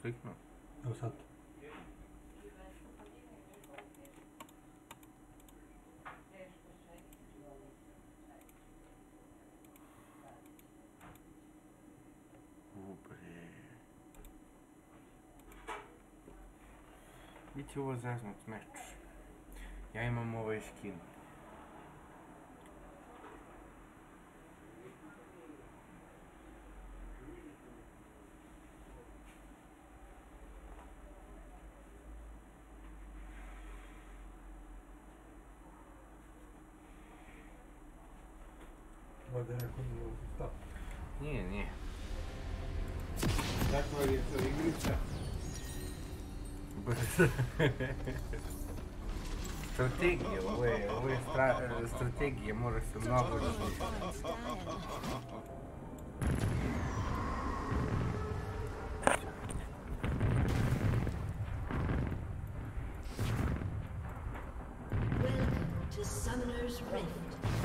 kliknuo? Evo sad. Biće ovo zeznut meč. Ja imam ovaj skin. Ovdje je neko nije stao. Nije. Kakva je to igrica? Strategija, ovo je strategija, mora se mnogo razmišljati. Welcome to Summoner's Rift.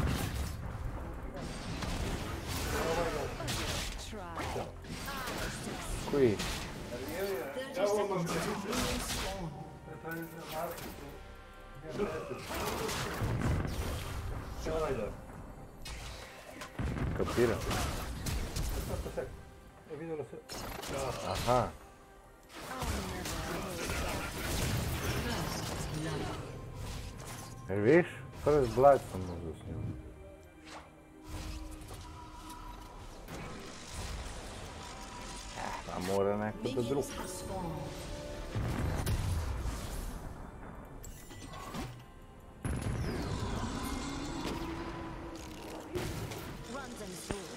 Koji? 30 seconds to minion spawn. Kapira. Vidjelo se. Aha. Jer viš? First blood sam možda s njom. A mora neko da drug. Minions have spawned. Runs and through.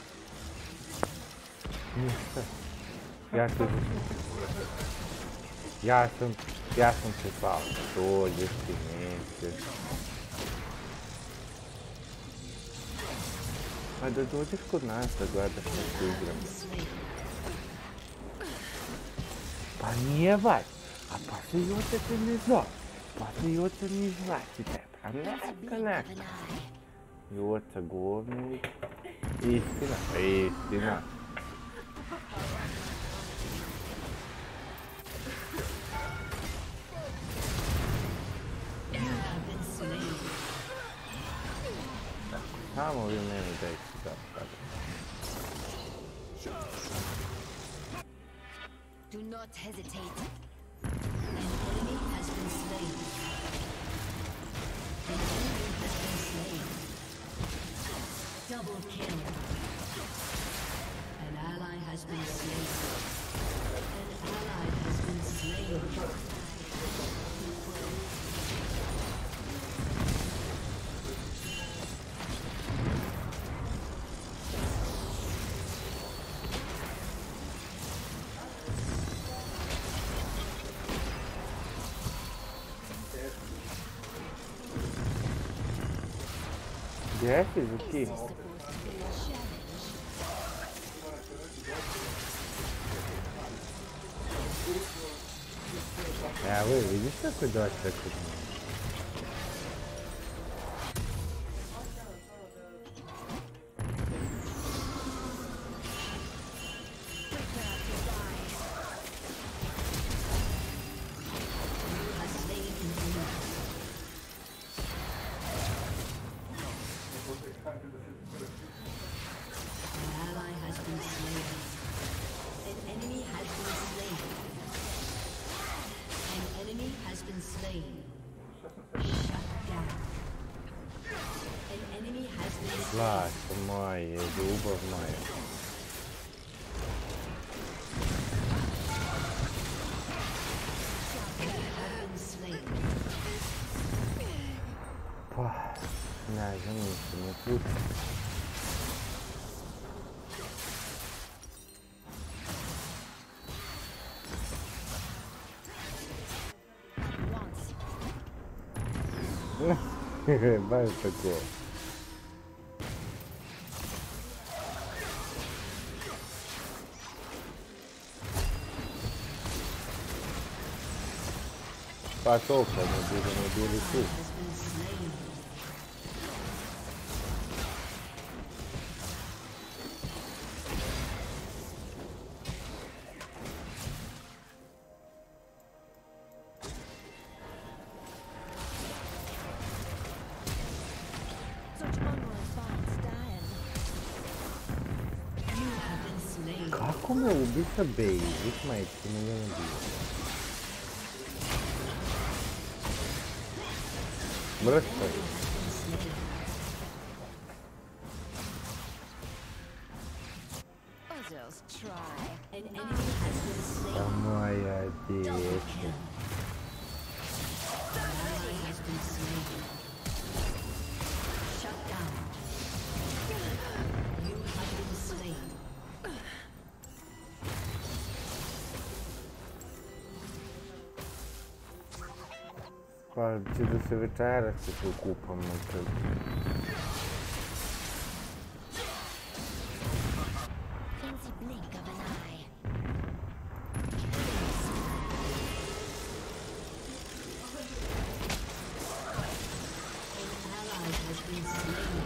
Ništa. Ja sam se pao. Dođeš ti, nećeš. Pa da dođeš kod nas da gledaš nešto igramo. Pa nije vaj. A pa se Joca te ne zove. Pa se Joca ne izvlači tebe. A neka. Joca govni. Istina. Samo vi meni dajte da sada. Do not hesitate. An enemy has been slain. An enemy has been slain. Double kill. An ally has been slain. An ally has been slain. Gdje si Zuki? Evo je, vidiš kako je doći kod mene? Zlato moje, ljubav moja. Pa, ne znam, nisam ne ključio. Baš tako. Pa to kad ne budemo bili tu. Kako me ubi sa basic, majke mi ga ne bio. Mrtvo je. Others try. An enemy has been slain. A moja djeca. An ally has been slain. Shut down. You have been slain. Pa će da se večeras se tu kupamo kad... In the blink of an eye. An ally has been slain.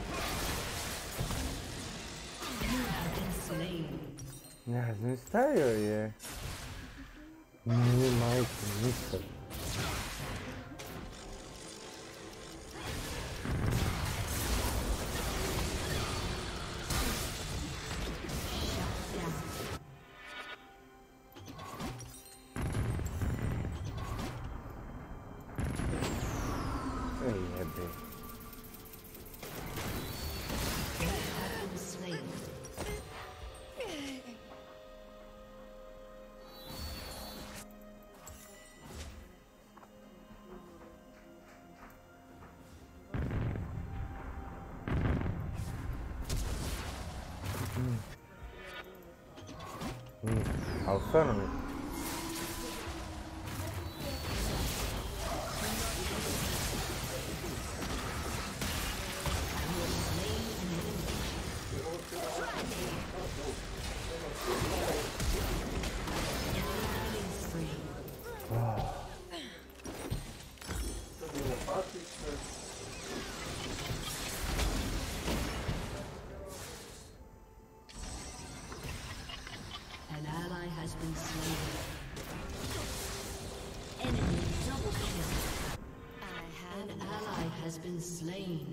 You have been slain. Ne znam, stavio je. Nije majke, nisam. Ej, jebe. Have been slain. Ali stvarno mi... An ally has been slain. Enemy double kill. An ally has been slain.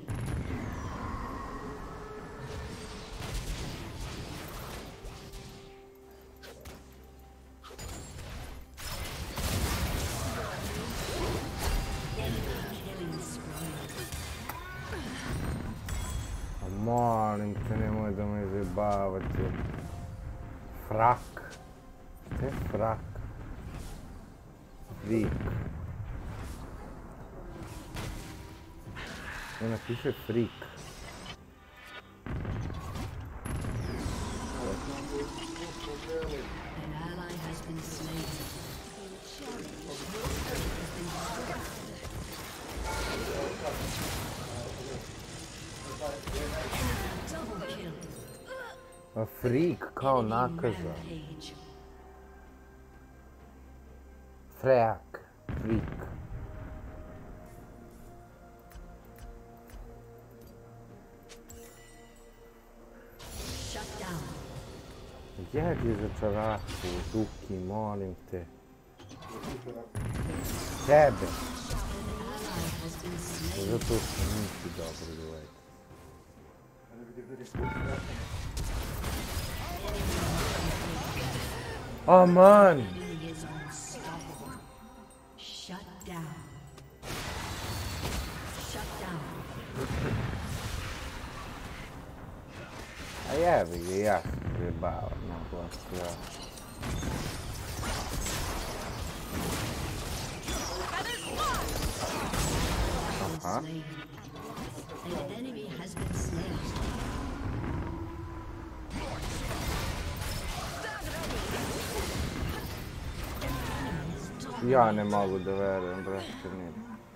Enemy killing spree. A molim te, nemoj da me zajebavate. Frak. Šta je frak? Frik. Ne napiše frik. An ally has been slain. Double kill. A frik kao Enemy nakaza. rampage. Frejak. Frik. Shut down. Jedi za čaraku, Duki, molim te. Tebe. An ally has been slain. Zato što nisi dobro dovedi. Aman! Enemy is unstoppable. Shut down. Shut down. A jebi ga, ja sam zajebao, no prosto ja. Aha. Slain. An enemy has been slain. Ja ne mogu da verujem, brate, nije.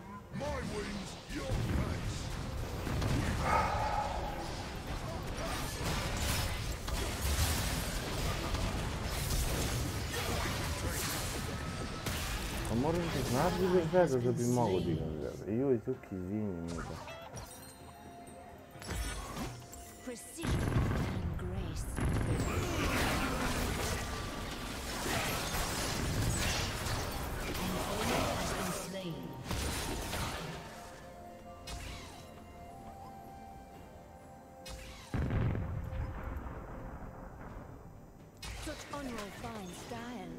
Pa moram da znaš da ga žeda da bi mogo da ga žeda. Joj, Zuki, izvini mi da. Precision and grace. An enemy has been slain. style.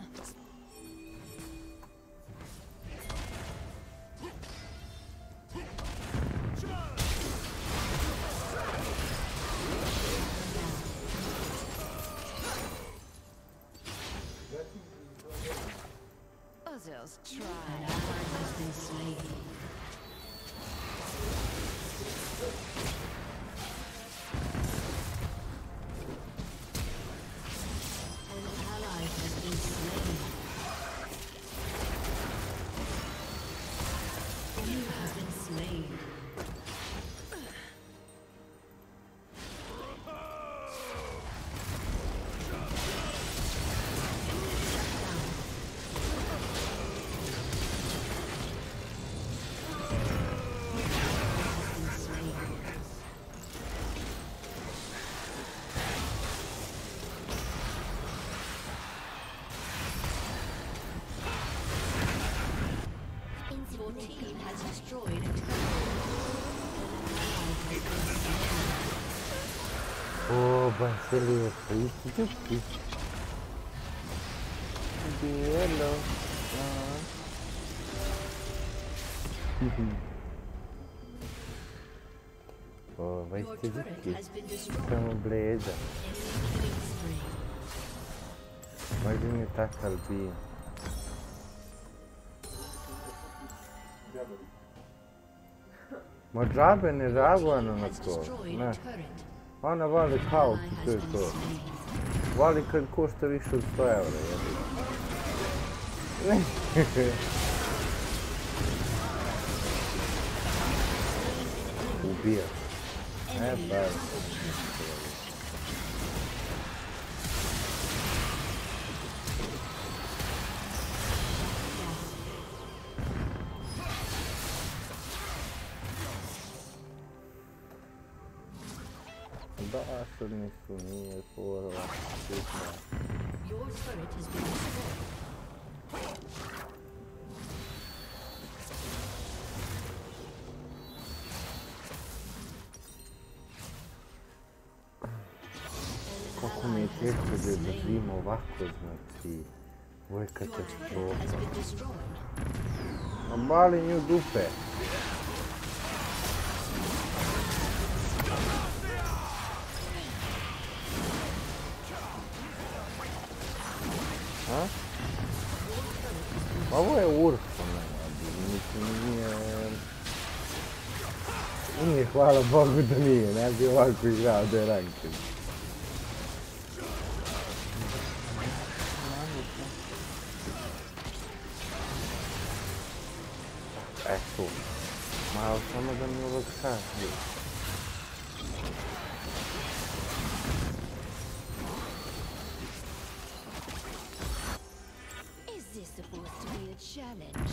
Others try. An ally has been slain. An ally has been slain. You have been slain. Your team has destroyed a turret. О, Василиса, иди. Бело. О, vai Your ser turret difícil. has been destroyed. Então, beleza. Enemy killing spree. Pode imitar Calbinho. Ma džabe ne žabano na Has to. destroyed Ne. a turret. Ona vali kao Ally i has to je been to. slain. Vali kad košta više od 100 eura. Ubija. Pa. Da, što nisu, nije forva. Your turret has been destroyed. Kako mi je teško da držim ovako, znači, ovo je Your turret has katastrofa. been destroyed. A bali nju dupe. A? Ovo je Urf, mislim, nije, hvala Bogu da nije, ne bi ovako igrao da je ranked. Eto, malo samo da mi olakšaš. Is this supposed to be a challenge?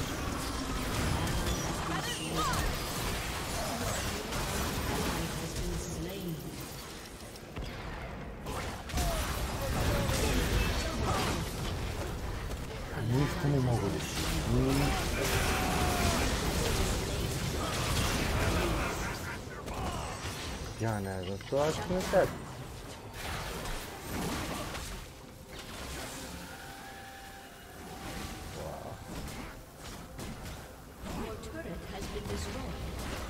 Ally has been slain. Ništa ne mogu reći. Ja ne znam što ja ću na tebi. Your turret has been destroyed.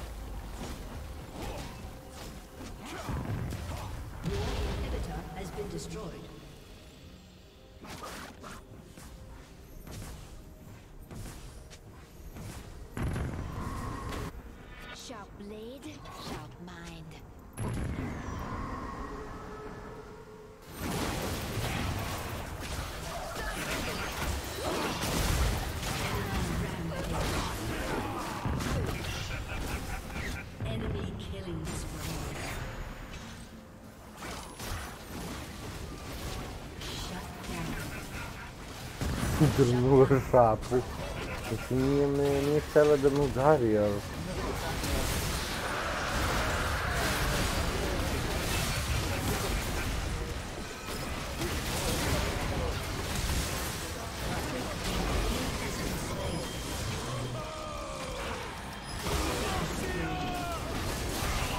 Your inhibitor has been destroyed. Sharp blade, sharp mind. Enemy killing spree. Shut down. Drnula šapu. Znači nije htjela da me udari, ali...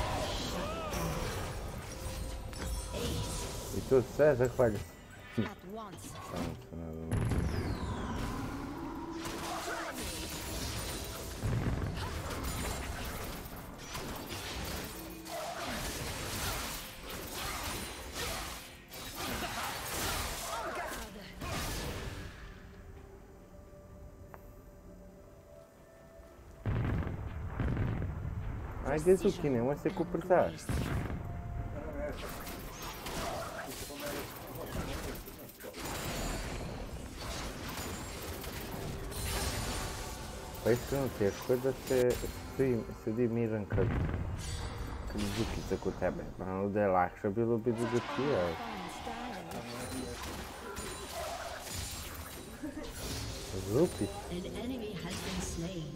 I to sve zahvaljujem. At once. Samo se nadam da će. Ajde Zuki, nemoj se kuprcaš. Pa iskreno teško je da se sedi miran kad Zukica kod tebe. Naravno da je lakše bilo bi drugačije, ali... Zuki. An enemy has been slain.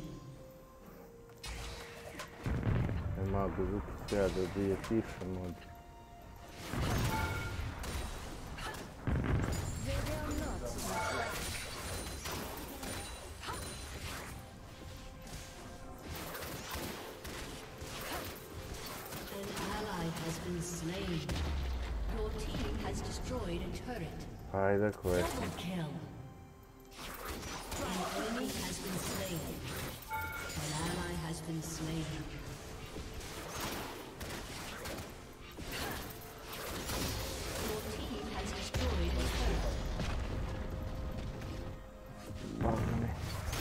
Malo Zuki treba da dobije tiše mod. Your team has destroyed a turret. Ajde, ako je. Double kill. An enemy has been slain. An ally has been slain. Your team has destroyed a turret. Boga me.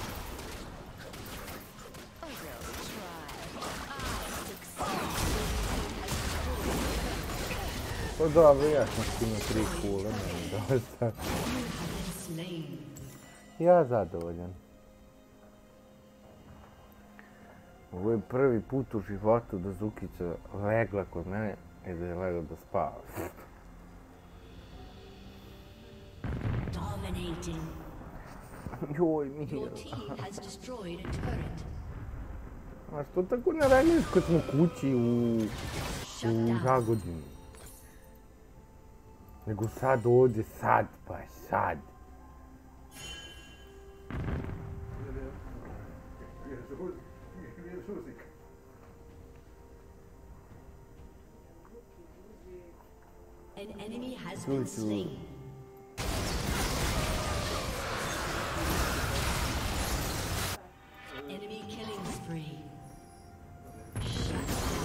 Pa dobro, ja sam skinuo 3 kule, meni dosta. You have been slain. Ja zadovoljan. Ovo je prvi put u životu da Zukica legla kod mene i da je legla da spava. Dominating. Joj, Mira. Your team has destroyed a turret. A što tako ne reaguješ kad smo kući u Jagodini? Nego sad ovdje, sad, baš sad. An enemy has been slain. Enemy killing spree. Shut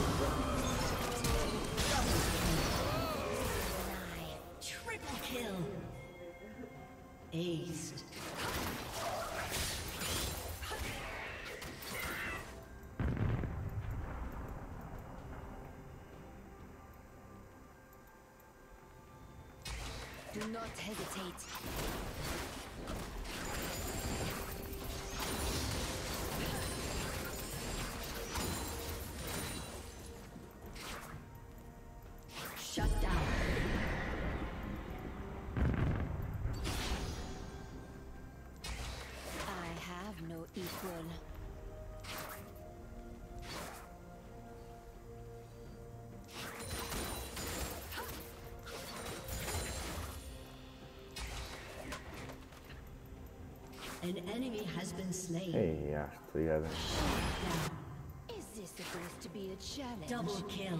down. Triple kill. Aced. Do not hesitate. Shut down. I have no equal. An enemy has been slain. Ej, ja što jedan. Down. Is this supposed to be a challenge? Double kill.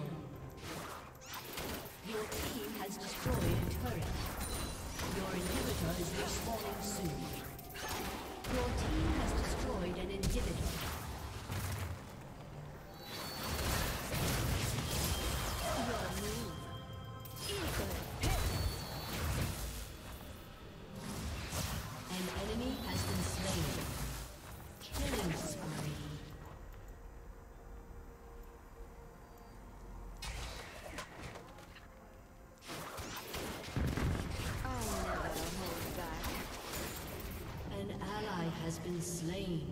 Your team has destroyed a turret. Your inhibitor is respawning soon. Your team has destroyed an inhibitor. Your move. Eagle. An enemy has been slain. Killing spree. I'll never hold back. An ally has been slain.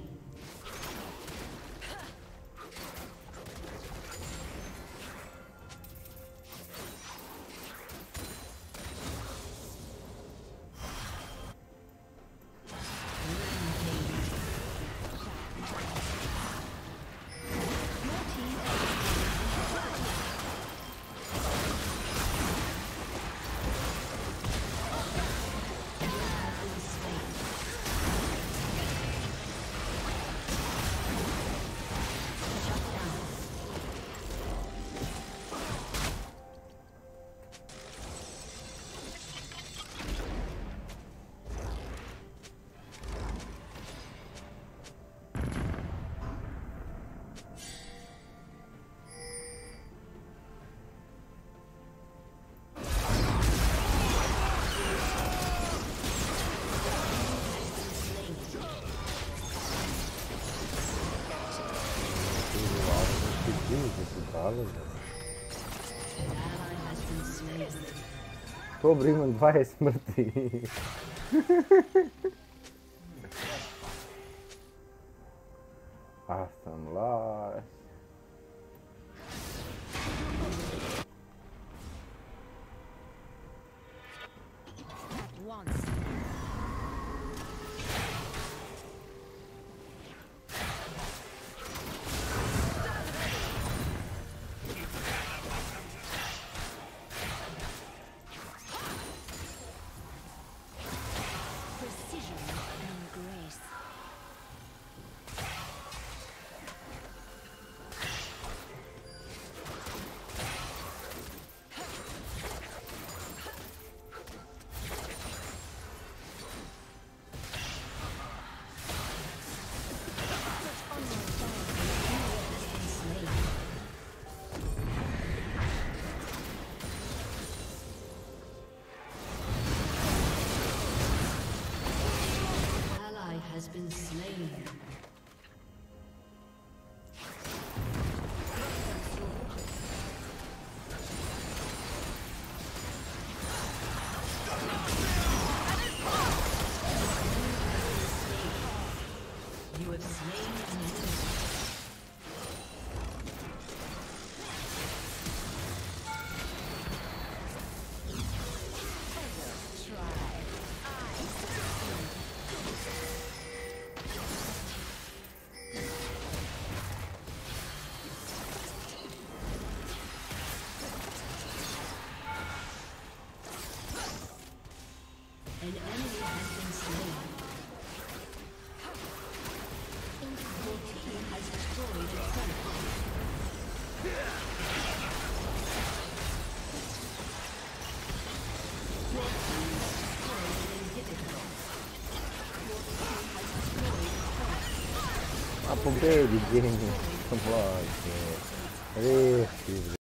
žalost. An ally has been slain. Dobro, imam 20 smrti. A sam laž. Once. Precision and grace. Ally has been slain. You have slain an enemy. An enemy has been slain. Your team has destroyed a turret. Your team has destroyed an inhibitor. Your team has destroyed a turret. A pobedi, Jenny. Come on, Ricky.